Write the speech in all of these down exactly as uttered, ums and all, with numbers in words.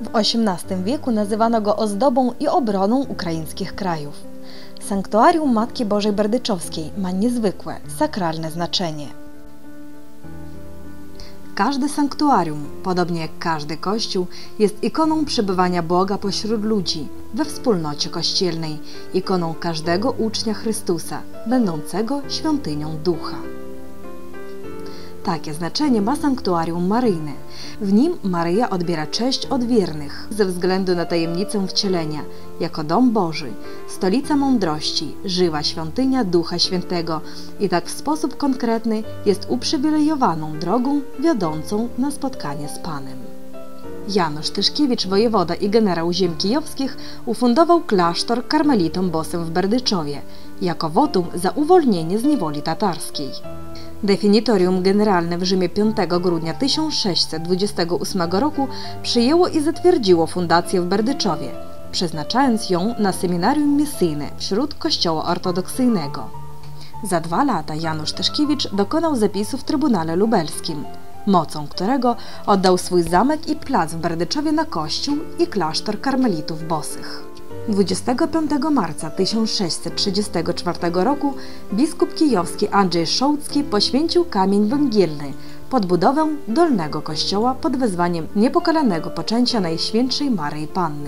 W osiemnastym wieku nazywano go ozdobą i obroną ukraińskich krajów. Sanktuarium Matki Bożej Berdyczowskiej ma niezwykłe, sakralne znaczenie. Każde sanktuarium, podobnie jak każdy kościół, jest ikoną przebywania Boga pośród ludzi, we wspólnocie kościelnej, ikoną każdego ucznia Chrystusa, będącego świątynią Ducha. Takie znaczenie ma sanktuarium maryjne. W nim Maryja odbiera cześć od wiernych ze względu na tajemnicę wcielenia, jako dom Boży, stolica mądrości, żywa świątynia Ducha Świętego i tak w sposób konkretny jest uprzywilejowaną drogą wiodącą na spotkanie z Panem. Janusz Tyszkiewicz, wojewoda i generał ziem kijowskich, ufundował klasztor karmelitom bosym w Berdyczowie, jako wotum za uwolnienie z niewoli tatarskiej. Definitorium Generalne w Rzymie piątego grudnia tysiąc sześćset dwudziestego ósmego roku przyjęło i zatwierdziło fundację w Berdyczowie, przeznaczając ją na seminarium misyjne wśród Kościoła Ortodoksyjnego. Za dwa lata Janusz Tyszkiewicz dokonał zapisu w Trybunale Lubelskim, mocą którego oddał swój zamek i plac w Berdyczowie na kościół i klasztor karmelitów bosych. dwudziestego piątego marca tysiąc sześćset trzydziestego czwartego roku biskup kijowski Andrzej Szołcki poświęcił kamień węgielny pod budowę dolnego kościoła pod wezwaniem niepokalanego poczęcia Najświętszej Maryi Panny.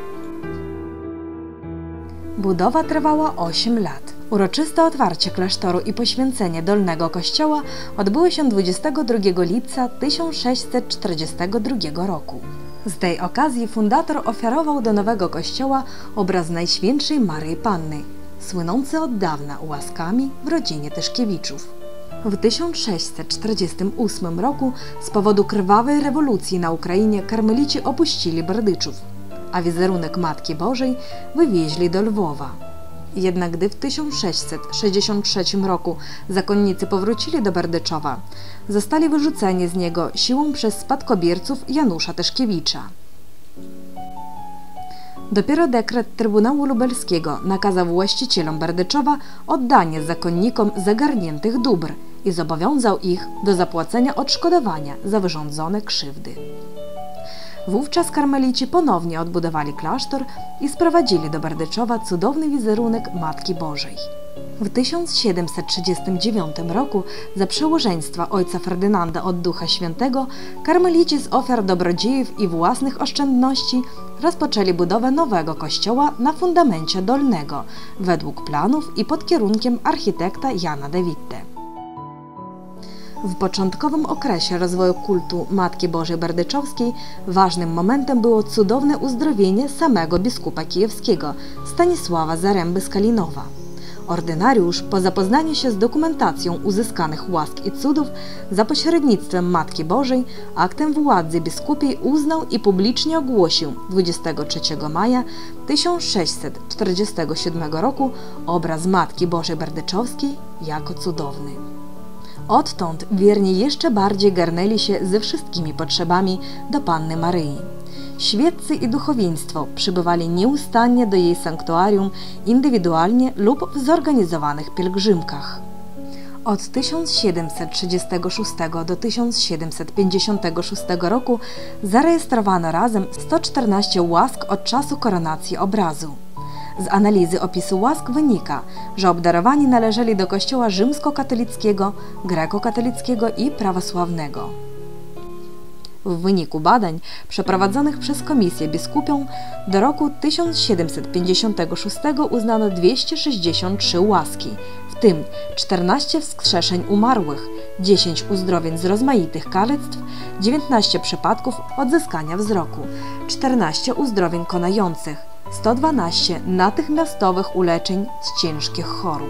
Budowa trwała osiem lat. Uroczyste otwarcie klasztoru i poświęcenie dolnego kościoła odbyło się dwudziestego drugiego lipca tysiąc sześćset czterdziestego drugiego roku. Z tej okazji fundator ofiarował do nowego kościoła obraz Najświętszej Maryi Panny, słynący od dawna łaskami w rodzinie Tyszkiewiczów. W tysiąc sześćset czterdziestym ósmym roku z powodu krwawej rewolucji na Ukrainie karmelici opuścili Berdyczów, a wizerunek Matki Bożej wywieźli do Lwowa. Jednak gdy w tysiąc sześćset sześćdziesiątym trzecim roku zakonnicy powrócili do Berdyczowa, zostali wyrzuceni z niego siłą przez spadkobierców Janusza Tyszkiewicza. Dopiero dekret Trybunału Lubelskiego nakazał właścicielom Berdyczowa oddanie zakonnikom zagarniętych dóbr i zobowiązał ich do zapłacenia odszkodowania za wyrządzone krzywdy. Wówczas karmelici ponownie odbudowali klasztor i sprowadzili do Berdyczowa cudowny wizerunek Matki Bożej. W tysiąc siedemset trzydziestym dziewiątym roku za przełożeństwa ojca Ferdynanda od Ducha Świętego karmelici z ofiar dobrodziejów i własnych oszczędności rozpoczęli budowę nowego kościoła na fundamencie dolnego, według planów i pod kierunkiem architekta Jana de Witte. W początkowym okresie rozwoju kultu Matki Bożej Berdyczowskiej ważnym momentem było cudowne uzdrowienie samego biskupa kijowskiego Stanisława Zaręby z Kalinowa. Ordynariusz, po zapoznaniu się z dokumentacją uzyskanych łask i cudów za pośrednictwem Matki Bożej, aktem władzy biskupiej uznał i publicznie ogłosił dwudziestego trzeciego maja tysiąc sześćset czterdziestego siódmego roku obraz Matki Bożej Berdyczowskiej jako cudowny. Odtąd wierni jeszcze bardziej garnęli się ze wszystkimi potrzebami do Panny Maryi. Świeccy i duchowieństwo przybywali nieustannie do jej sanktuarium indywidualnie lub w zorganizowanych pielgrzymkach. Od tysiąc siedemset trzydziestego szóstego do tysiąc siedemset pięćdziesiątego szóstego roku zarejestrowano razem sto czternaście łask od czasu koronacji obrazu. Z analizy opisu łask wynika, że obdarowani należeli do kościoła rzymskokatolickiego, grekokatolickiego i prawosławnego. W wyniku badań przeprowadzonych przez Komisję Biskupią do roku tysiąc siedemset pięćdziesiątego szóstego uznano dwieście sześćdziesiąt trzy łaski, w tym czternaście wskrzeszeń umarłych, dziesięć uzdrowień z rozmaitych kalectw, dziewiętnaście przypadków odzyskania wzroku, czternaście uzdrowień konających, sto dwanaście natychmiastowych uleczeń z ciężkich chorób.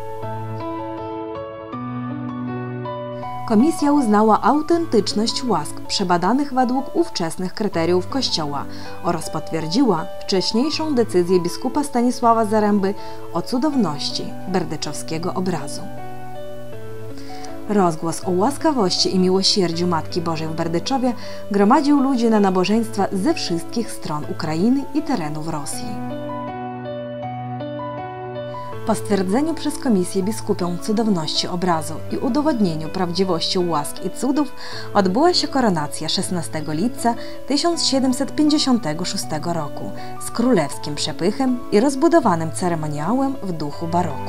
Komisja uznała autentyczność łask przebadanych według ówczesnych kryteriów Kościoła oraz potwierdziła wcześniejszą decyzję biskupa Stanisława Zaręby o cudowności berdyczowskiego obrazu. Rozgłos o łaskawości i miłosierdziu Matki Bożej w Berdyczowie gromadził ludzi na nabożeństwa ze wszystkich stron Ukrainy i terenów Rosji. Po stwierdzeniu przez komisję biskupią cudowności obrazu i udowodnieniu prawdziwości łask i cudów odbyła się koronacja szesnastego lipca tysiąc siedemset pięćdziesiątego szóstego roku z królewskim przepychem i rozbudowanym ceremoniałem w duchu baroku.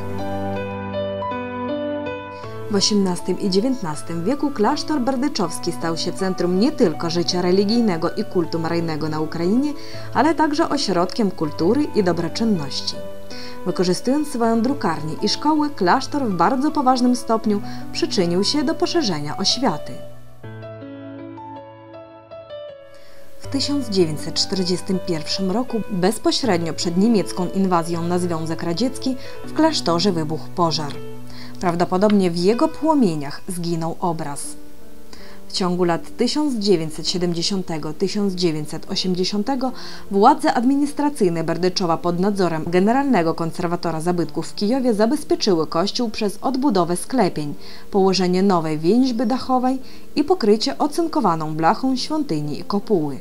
W osiemnastym i dziewiętnastym wieku klasztor berdyczowski stał się centrum nie tylko życia religijnego i kultu maryjnego na Ukrainie, ale także ośrodkiem kultury i dobroczynności. Wykorzystując swoją drukarnię i szkoły, klasztor w bardzo poważnym stopniu przyczynił się do poszerzenia oświaty. W tysiąc dziewięćset czterdziestym pierwszym roku, bezpośrednio przed niemiecką inwazją na Związek Radziecki, w klasztorze wybuchł pożar. Prawdopodobnie w jego płomieniach zginął obraz. W ciągu lat tysiąc dziewięćset siedemdziesiątego do tysiąc dziewięćset osiemdziesiątego władze administracyjne Berdyczowa pod nadzorem generalnego konserwatora zabytków w Kijowie zabezpieczyły kościół przez odbudowę sklepień, położenie nowej więźby dachowej i pokrycie ocynkowaną blachą świątyni i kopuły.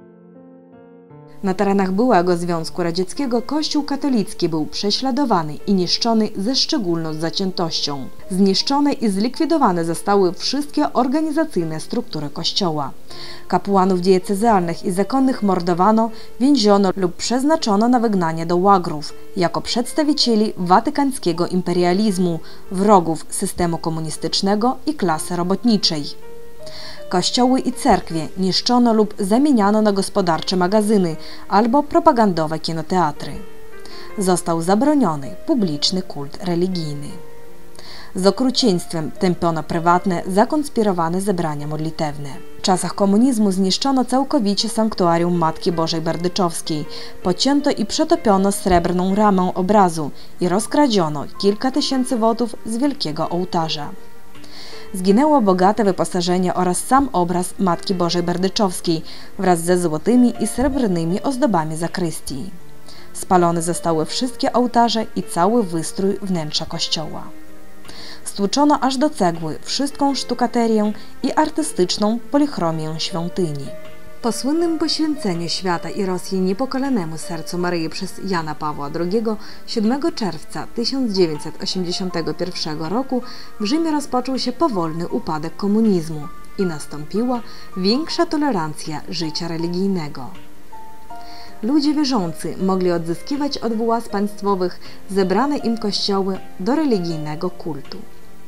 Na terenach byłego Związku Radzieckiego Kościół katolicki był prześladowany i niszczony ze szczególną zaciętością. Zniszczone i zlikwidowane zostały wszystkie organizacyjne struktury Kościoła. Kapłanów diecezjalnych i zakonnych mordowano, więziono lub przeznaczono na wygnanie do łagrów, jako przedstawicieli watykańskiego imperializmu, wrogów systemu komunistycznego i klasy robotniczej. Kościoły i cerkwie niszczono lub zamieniano na gospodarcze magazyny albo propagandowe kinoteatry. Został zabroniony publiczny kult religijny. Z okrucieństwem tępiono prywatne, zakonspirowane zebrania modlitewne. W czasach komunizmu zniszczono całkowicie sanktuarium Matki Bożej Berdyczowskiej, pocięto i przetopiono srebrną ramę obrazu i rozkradziono kilka tysięcy wotów z wielkiego ołtarza. Zginęło bogate wyposażenie oraz sam obraz Matki Bożej Berdyczowskiej wraz ze złotymi i srebrnymi ozdobami zakrystii. Spalone zostały wszystkie ołtarze i cały wystrój wnętrza kościoła. Stłuczono aż do cegły wszystką sztukaterię i artystyczną polichromię świątyni. Po słynnym poświęceniu świata i Rosji niepokalanemu sercu Maryi przez Jana Pawła drugiego siódmego czerwca tysiąc dziewięćset osiemdziesiątego pierwszego roku w Rzymie rozpoczął się powolny upadek komunizmu i nastąpiła większa tolerancja życia religijnego. Ludzie wierzący mogli odzyskiwać od władz państwowych zebrane im kościoły do religijnego kultu.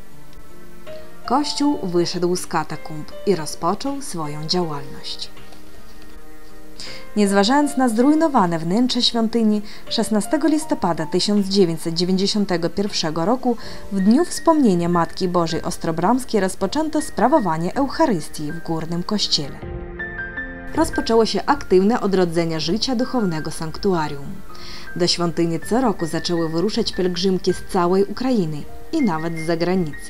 Kościół wyszedł z katakumb i rozpoczął swoją działalność. Nie zważając na zrujnowane wnętrze świątyni, szesnastego listopada tysiąc dziewięćset dziewięćdziesiątego pierwszego roku w dniu wspomnienia Matki Bożej Ostrobramskiej rozpoczęto sprawowanie Eucharystii w Górnym Kościele. Rozpoczęło się aktywne odrodzenie życia duchownego sanktuarium. Do świątyni co roku zaczęły wyruszać pielgrzymki z całej Ukrainy i nawet z zagranicy.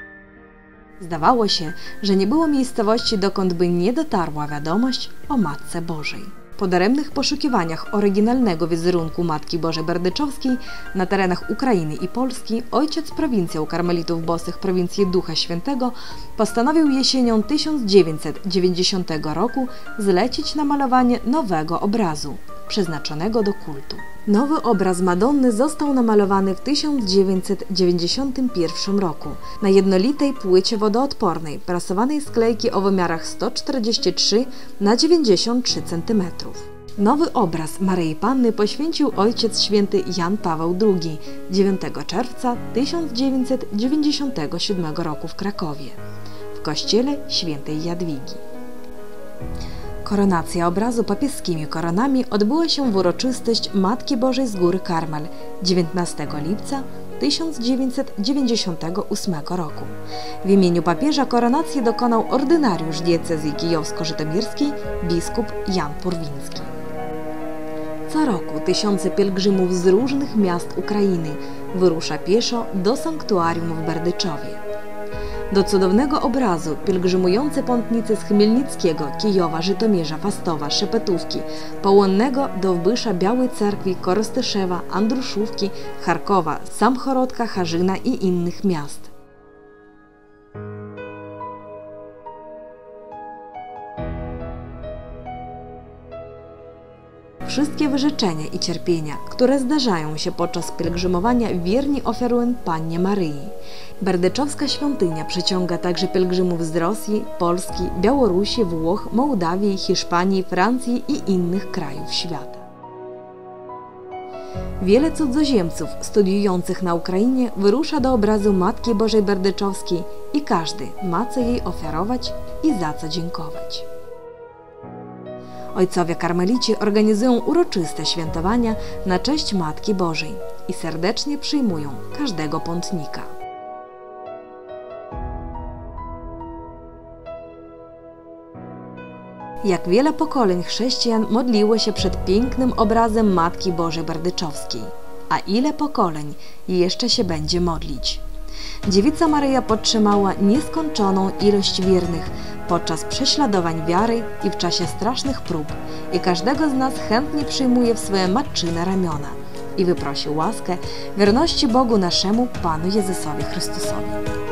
Zdawało się, że nie było miejscowości, dokąd by nie dotarła wiadomość o Matce Bożej. Po daremnych poszukiwaniach oryginalnego wizerunku Matki Bożej Berdyczowskiej na terenach Ukrainy i Polski ojciec prowincjał karmelitów bosych prowincji Ducha Świętego postanowił jesienią tysiąc dziewięćset dziewięćdziesiątego roku zlecić namalowanie nowego obrazu, przeznaczonego do kultu. Nowy obraz Madonny został namalowany w tysiąc dziewięćset dziewięćdziesiątym pierwszym roku na jednolitej płycie wodoodpornej, prasowanej z klejki o wymiarach sto czterdzieści trzy na dziewięćdziesiąt trzy centymetry. Nowy obraz Maryi Panny poświęcił ojciec święty Jan Paweł drugi dziewiątego czerwca tysiąc dziewięćset dziewięćdziesiątego siódmego roku w Krakowie, w kościele świętej Jadwigi. Koronacja obrazu papieskimi koronami odbyła się w uroczystość Matki Bożej z Góry Karmel dziewiętnastego lipca tysiąc dziewięćset dziewięćdziesiątego ósmego roku. W imieniu papieża koronacji dokonał ordynariusz diecezji kijowsko-żytomierskiej biskup Jan Purwiński. Co roku tysiące pielgrzymów z różnych miast Ukrainy wyrusza pieszo do sanktuarium w Berdyczowie. Do cudownego obrazu pielgrzymujące pątnicy z Chmielnickiego, Kijowa, Żytomierza, Fastowa, Szepetówki, Połonnego, Dowbysza, Białej Cerkwi, Korostyszewa, Andruszówki, Charkowa, Samchorodka, Harzyna i innych miast. Wszystkie wyrzeczenia i cierpienia, które zdarzają się podczas pielgrzymowania, wierni ofiarują Pannie Maryi. Berdyczowska świątynia przyciąga także pielgrzymów z Rosji, Polski, Białorusi, Włoch, Mołdawii, Hiszpanii, Francji i innych krajów świata. Wiele cudzoziemców studiujących na Ukrainie wyrusza do obrazu Matki Bożej Berdyczowskiej i każdy ma co jej ofiarować i za co dziękować. Ojcowie karmelici organizują uroczyste świętowania na cześć Matki Bożej i serdecznie przyjmują każdego pątnika. Jak wiele pokoleń chrześcijan modliło się przed pięknym obrazem Matki Bożej Berdyczowskiej, a ile pokoleń jeszcze się będzie modlić. Dziewica Maryja podtrzymała nieskończoną ilość wiernych podczas prześladowań wiary i w czasie strasznych prób i każdego z nas chętnie przyjmuje w swoje matczyne ramiona i wyprosi łaskę wierności Bogu naszemu Panu Jezusowi Chrystusowi.